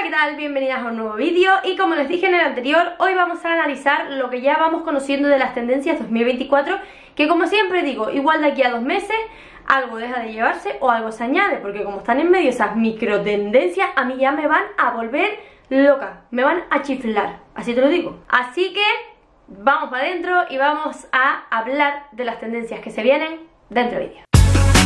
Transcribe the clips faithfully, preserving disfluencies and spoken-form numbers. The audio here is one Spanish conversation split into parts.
¿qué tal? Bienvenidas a un nuevo vídeo y como les dije en el anterior, hoy vamos a analizar lo que ya vamos conociendo de las tendencias dos mil veinticuatro, que como siempre digo, igual de aquí a dos meses algo deja de llevarse o algo se añade, porque como están en medio esas micro tendencias, a mí ya me van a volver loca, me van a chiflar, así te lo digo. Así que vamos para adentro y vamos a hablar de las tendencias que se vienen dentro del vídeo.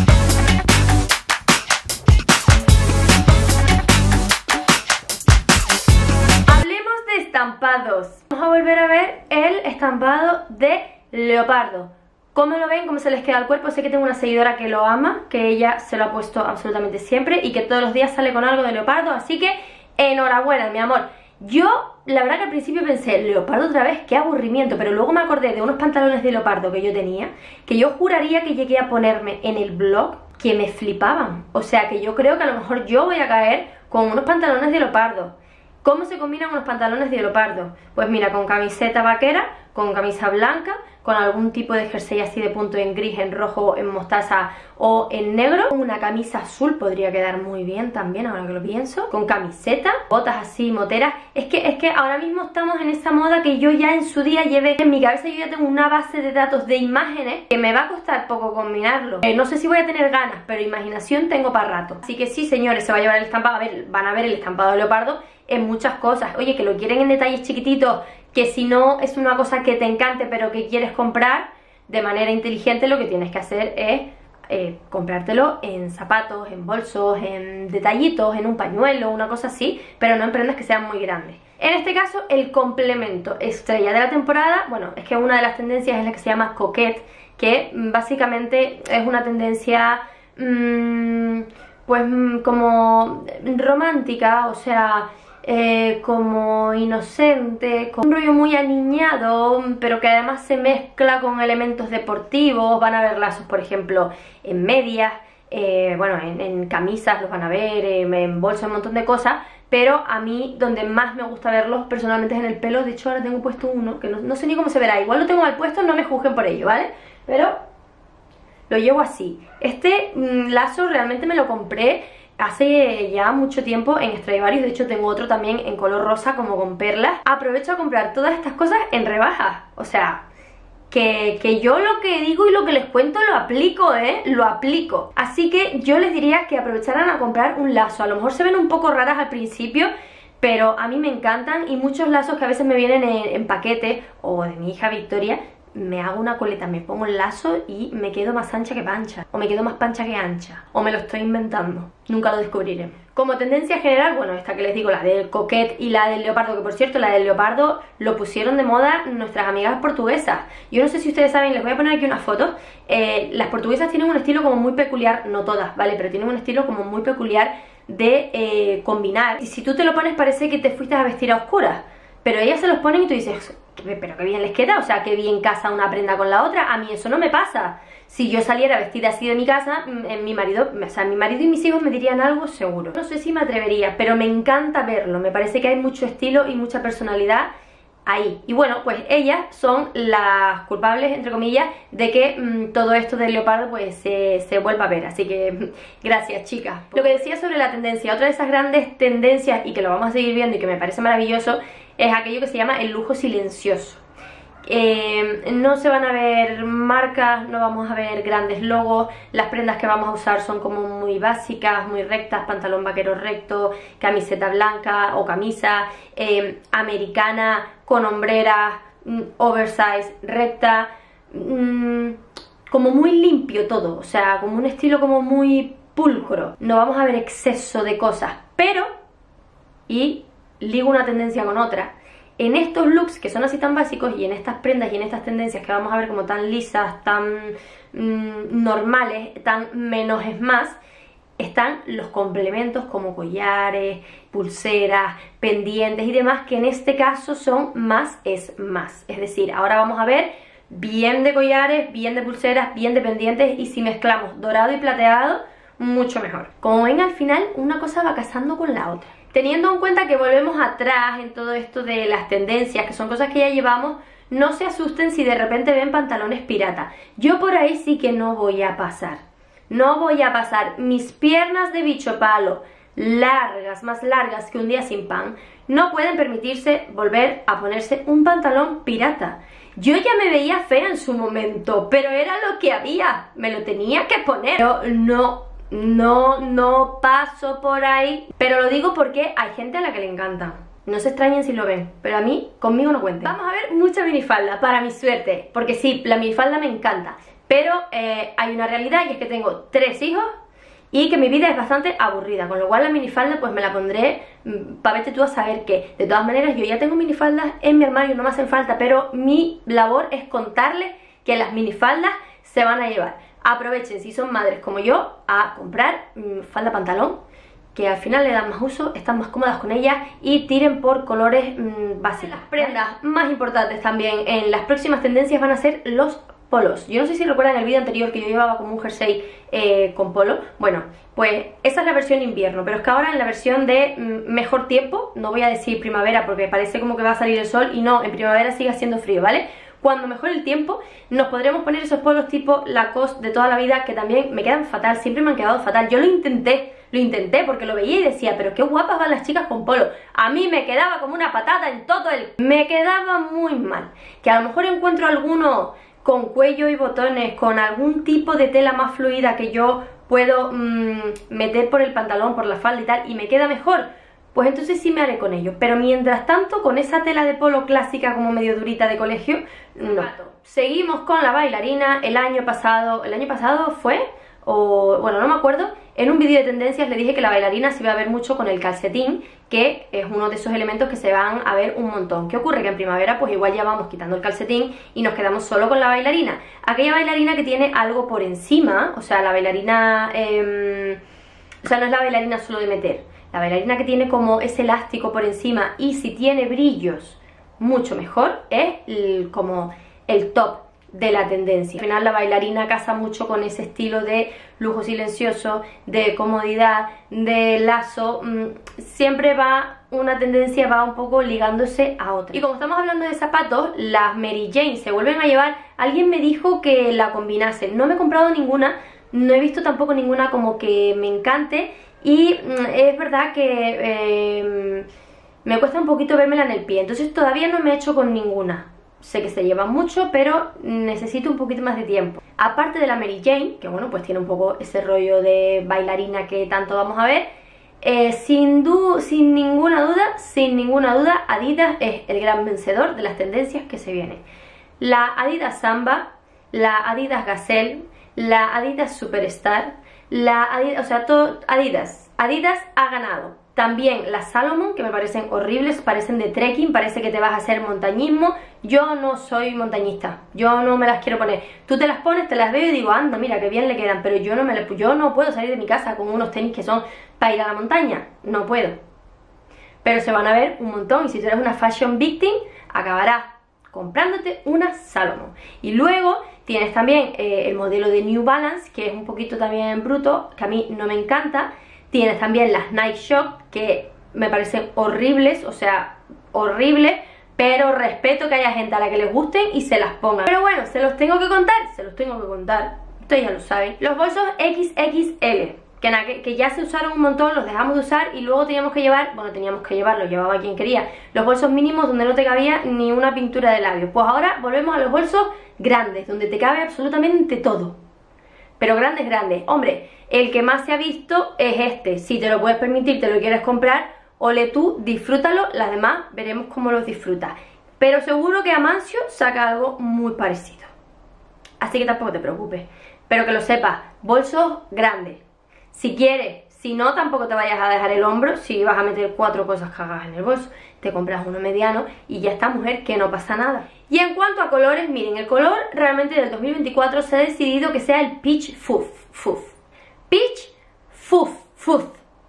Estampados. Vamos a volver a ver el estampado de leopardo. ¿Cómo lo ven? ¿Cómo se les queda el cuerpo? Sé que tengo una seguidora que lo ama, que ella se lo ha puesto absolutamente siempre y que todos los días sale con algo de leopardo, así que enhorabuena, mi amor. Yo, la verdad que al principio pensé, leopardo otra vez, qué aburrimiento, pero luego me acordé de unos pantalones de leopardo que yo tenía, que yo juraría que llegué a ponerme en el blog, que me flipaban. O sea que yo creo que a lo mejor yo voy a caer con unos pantalones de leopardo. ¿Cómo se combinan unos pantalones de leopardo? Pues mira, con camiseta vaquera, con camisa blanca, con algún tipo de jersey así de punto en gris, en rojo, en mostaza o en negro. Una camisa azul podría quedar muy bien también, ahora que lo pienso. Con camiseta, botas así moteras. Es que, es que ahora mismo estamos en esa moda que yo ya en su día llevé. En mi cabeza yo ya tengo una base de datos de imágenes que me va a costar poco combinarlo. Eh, no sé si voy a tener ganas, pero imaginación tengo para rato. Así que sí, señores, se va a llevar el estampado. A ver, van a ver el estampado de leopardo en muchas cosas. Oye, que lo quieren en detalles chiquititos, que si no es una cosa que te encante pero que quieres comprar de manera inteligente, lo que tienes que hacer es eh, comprártelo en zapatos, en bolsos, en detallitos, en un pañuelo, una cosa así, pero no en prendas que sean muy grandes. En este caso, el complemento estrella de la temporada, bueno, es que una de las tendencias es la que se llama coquette, que básicamente es una tendencia mmm, pues como romántica, o sea, Eh, como inocente, con un rollo muy aniñado, pero que además se mezcla con elementos deportivos. Van a ver lazos, por ejemplo, en medias, eh, bueno, en, en camisas los van a ver, eh, en bolsas, un montón de cosas, pero a mí donde más me gusta verlos personalmente es en el pelo. De hecho ahora tengo puesto uno, que no, no sé ni cómo se verá, igual lo tengo mal puesto, no me juzguen por ello, ¿vale? Pero lo llevo así. Este mmm, lazo realmente me lo compré hace ya mucho tiempo en Stradivarius. De hecho tengo otro también en color rosa como con perlas. Aprovecho a comprar todas estas cosas en rebajas. O sea, que, que yo lo que digo y lo que les cuento lo aplico, ¿eh? Lo aplico. Así que yo les diría que aprovecharan a comprar un lazo. A lo mejor se ven un poco raras al principio, pero a mí me encantan. Y muchos lazos que a veces me vienen en, en paquete, o de mi hija Victoria, me hago una coleta, me pongo el lazo y me quedo más ancha que pancha, o me quedo más pancha que ancha, o me lo estoy inventando, nunca lo descubriré. Como tendencia general, bueno, esta que les digo, la del coquette y la del leopardo, que por cierto, la del leopardo lo pusieron de moda nuestras amigas portuguesas. Yo no sé si ustedes saben, les voy a poner aquí unas fotos. eh, las portuguesas tienen un estilo como muy peculiar, no todas, ¿vale? Pero tienen un estilo como muy peculiar de eh, combinar. Y si tú te lo pones parece que te fuiste a vestir a oscuras, pero ellas se los ponen y tú dices, pero qué bien les queda, o sea, qué bien casa una prenda con la otra. A mí eso no me pasa. Si yo saliera vestida así de mi casa, mi marido, o sea, mi marido y mis hijos me dirían algo seguro. No sé si me atrevería, pero me encanta verlo. Me parece que hay mucho estilo y mucha personalidad ahí. Y bueno, pues ellas son las culpables, entre comillas, de que mmm, todo esto del leopardo pues se, se vuelva a ver. Así que gracias, chicas. Lo que decía sobre la tendencia, otra de esas grandes tendencias y que lo vamos a seguir viendo y que me parece maravilloso, es aquello que se llama el lujo silencioso. Eh, no se van a ver marcas, no vamos a ver grandes logos. Las prendas que vamos a usar son como muy básicas, muy rectas, pantalón vaquero recto, camiseta blanca o camisa eh, americana con hombreras, oversize, recta, mmm, como muy limpio todo, o sea, como un estilo como muy pulcro. No vamos a ver exceso de cosas, pero, y ligo una tendencia con otra, en estos looks que son así tan básicos y en estas prendas y en estas tendencias que vamos a ver como tan lisas, tan mmm, normales, tan menos es más, están los complementos como collares, pulseras, pendientes y demás, que en este caso son más es más. Es decir, ahora vamos a ver bien de collares, bien de pulseras, bien de pendientes, y si mezclamos dorado y plateado, mucho mejor. Como ven, al final una cosa va casando con la otra. Teniendo en cuenta que volvemos atrás en todo esto de las tendencias, que son cosas que ya llevamos, no se asusten si de repente ven pantalones pirata. Yo por ahí sí que no voy a pasar. No voy a pasar. Mis piernas de bicho palo largas, más largas que un día sin pan, no pueden permitirse volver a ponerse un pantalón pirata. Yo ya me veía fea en su momento, pero era lo que había, me lo tenía que poner. Pero no, no, no paso por ahí. Pero lo digo porque hay gente a la que le encanta. No se extrañen si lo ven, pero a mí, conmigo no cuenten. Vamos a ver mucha minifalda, para mi suerte, porque sí, la minifalda me encanta. Pero eh, hay una realidad y es que tengo tres hijos y que mi vida es bastante aburrida, con lo cual la minifalda pues me la pondré para verte tú a saber qué. De todas maneras yo ya tengo minifaldas en mi armario, no me hacen falta, pero mi labor es contarles que las minifaldas se van a llevar. Aprovechen, si son madres como yo, a comprar mmm, falda pantalón, que al final le dan más uso, están más cómodas con ellas, y tiren por colores mmm, básicos. Las prendas más importantes también en las próximas tendencias van a ser los polos. Yo no sé si recuerdan el vídeo anterior que yo llevaba como un jersey eh, con polo. Bueno, pues esa es la versión invierno, pero es que ahora en la versión de mm, mejor tiempo, no voy a decir primavera porque parece como que va a salir el sol, y no, en primavera sigue haciendo frío, ¿vale? Cuando mejore el tiempo nos podremos poner esos polos tipo Lacoste de toda la vida, que también me quedan fatal, siempre me han quedado fatal. Yo lo intenté, lo intenté porque lo veía y decía, pero qué guapas van las chicas con polo. A mí me quedaba como una patata en todo el... Me quedaba muy mal. Que a lo mejor encuentro alguno con cuello y botones, con algún tipo de tela más fluida que yo puedo mmm, meter por el pantalón, por la falda y tal, y me queda mejor, pues entonces sí me haré con ello. Pero mientras tanto, con esa tela de polo clásica como medio durita de colegio, no. Seguimos con la bailarina. El año pasado, el año pasado fue, o bueno, no me acuerdo, en un vídeo de tendencias le dije que la bailarina se iba a ver mucho con el calcetín, que es uno de esos elementos que se van a ver un montón. ¿Qué ocurre? Que en primavera pues igual ya vamos quitando el calcetín y nos quedamos solo con la bailarina. Aquella bailarina que tiene algo por encima, o sea, la bailarina... Eh, o sea, no es la bailarina solo de meter. La bailarina que tiene como ese elástico por encima, y si tiene brillos, mucho mejor, es el, como el top de la tendencia. Al final la bailarina casa mucho con ese estilo de lujo silencioso, de comodidad, de lazo. Siempre va, una tendencia va un poco ligándose a otra. Y como estamos hablando de zapatos, las Mary Jane se vuelven a llevar. Alguien me dijo que la combinase. No me he comprado ninguna, no he visto tampoco ninguna como que me encante. Y es verdad que eh, me cuesta un poquito vérmela en el pie, entonces todavía no me he hecho con ninguna. Sé que se lleva mucho, pero necesito un poquito más de tiempo. Aparte de la Mary Jane, que bueno, pues tiene un poco ese rollo de bailarina que tanto vamos a ver, eh, sin, sin ninguna duda, sin ninguna duda, Adidas es el gran vencedor de las tendencias que se vienen. La Adidas Samba, la Adidas Gazelle, la Adidas Superstar, la Adidas, o sea, todo Adidas. Adidas ha ganado. También las Salomon, que me parecen horribles, parecen de trekking, parece que te vas a hacer montañismo. Yo no soy montañista, yo no me las quiero poner. Tú te las pones, te las veo y digo, anda, mira, qué bien le quedan, pero yo no, me las, yo no puedo salir de mi casa con unos tenis que son para ir a la montaña, no puedo. Pero se van a ver un montón, y si tú eres una fashion victim, acabarás comprándote una Salomon. Y luego tienes también eh, el modelo de New Balance, que es un poquito también bruto, que a mí no me encanta. Tienes también las Nike Shock, que me parecen horribles, o sea, horribles, pero respeto que haya gente a la que les gusten y se las pongan. Pero bueno, se los tengo que contar, se los tengo que contar, ustedes ya lo saben. Los bolsos equis equis ele, que, na, que, que ya se usaron un montón, los dejamos de usar y luego teníamos que llevar, bueno, teníamos que llevar, los llevaba quien quería, los bolsos mínimos donde no te cabía ni una pintura de labios. Pues ahora volvemos a los bolsos grandes, donde te cabe absolutamente todo. Pero grandes, grandes. Hombre, el que más se ha visto es este. Si te lo puedes permitir, te lo quieres comprar, ole tú, disfrútalo. Las demás veremos cómo los disfrutas. Pero seguro que Amancio saca algo muy parecido. Así que tampoco te preocupes. Pero que lo sepas, bolsos grandes. Si quieres, si no, tampoco te vayas a dejar el hombro. Si vas a meter cuatro cosas cagadas en el bolso, te compras uno mediano y ya está, mujer, que no pasa nada. Y en cuanto a colores, miren, el color realmente del dos mil veinticuatro se ha decidido que sea el Peach Fuzz. Fuzz. Peach Fuzz. Fuzz.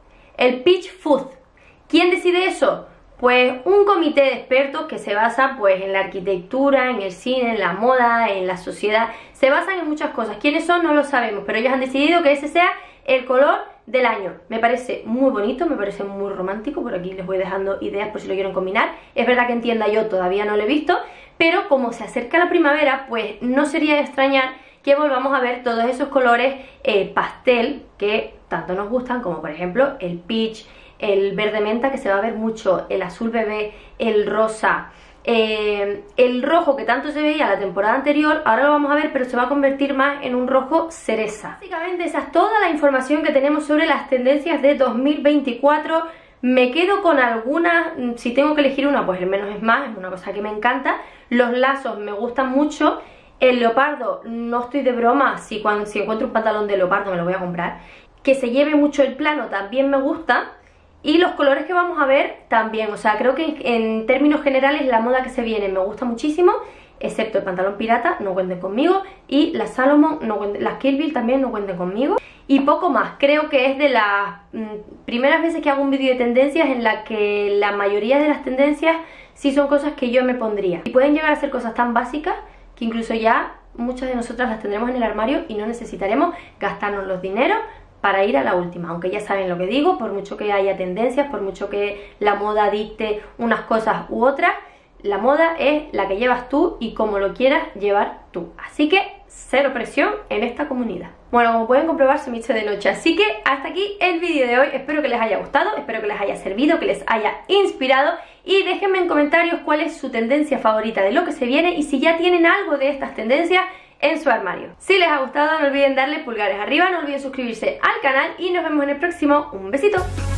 El Peach Fuzz. ¿Quién decide eso? Pues un comité de expertos que se basa pues en la arquitectura, en el cine, en la moda, en la sociedad. Se basan en muchas cosas. ¿Quiénes son? No lo sabemos, pero ellos han decidido que ese sea el color del año. Me parece muy bonito, me parece muy romántico. Por aquí les voy dejando ideas por si lo quieren combinar. Es verdad que en tienda yo todavía no lo he visto, pero como se acerca la primavera, pues no sería de extrañar que volvamos a ver todos esos colores eh, pastel que tanto nos gustan, como por ejemplo el peach, el verde menta, que se va a ver mucho, el azul bebé, el rosa, eh, el rojo que tanto se veía la temporada anterior, ahora lo vamos a ver, pero se va a convertir más en un rojo cereza. Básicamente esa es toda la información que tenemos sobre las tendencias de dos mil veinticuatro. Me quedo con algunas, si tengo que elegir una, pues el menos es más, es una cosa que me encanta. Los lazos me gustan mucho. El leopardo, no estoy de broma, si, cuando, si encuentro un pantalón de leopardo me lo voy a comprar. Que se lleve mucho el plano también me gusta. Y los colores que vamos a ver también, o sea, creo que en, en términos generales la moda que se viene me gusta muchísimo, excepto el pantalón pirata, no cuenten conmigo, y las Salomon, no cuenten, las Kill Bill también no cuenten conmigo. Y poco más, creo que es de las mm, primeras veces que hago un vídeo de tendencias en la que la mayoría de las tendencias sí son cosas que yo me pondría. Y pueden llegar a ser cosas tan básicas que incluso ya muchas de nosotras las tendremos en el armario y no necesitaremos gastarnos los dineros para ir a la última, aunque ya saben lo que digo, por mucho que haya tendencias, por mucho que la moda dicte unas cosas u otras, la moda es la que llevas tú y como lo quieras llevar tú. Así que cero presión en esta comunidad. Bueno, como pueden comprobar se me hizo de noche, así que hasta aquí el vídeo de hoy. Espero que les haya gustado, espero que les haya servido, que les haya inspirado y déjenme en comentarios cuál es su tendencia favorita de lo que se viene y si ya tienen algo de estas tendencias en su armario. Si les ha gustado no olviden darle pulgares arriba, no olviden suscribirse al canal y nos vemos en el próximo. Un besito.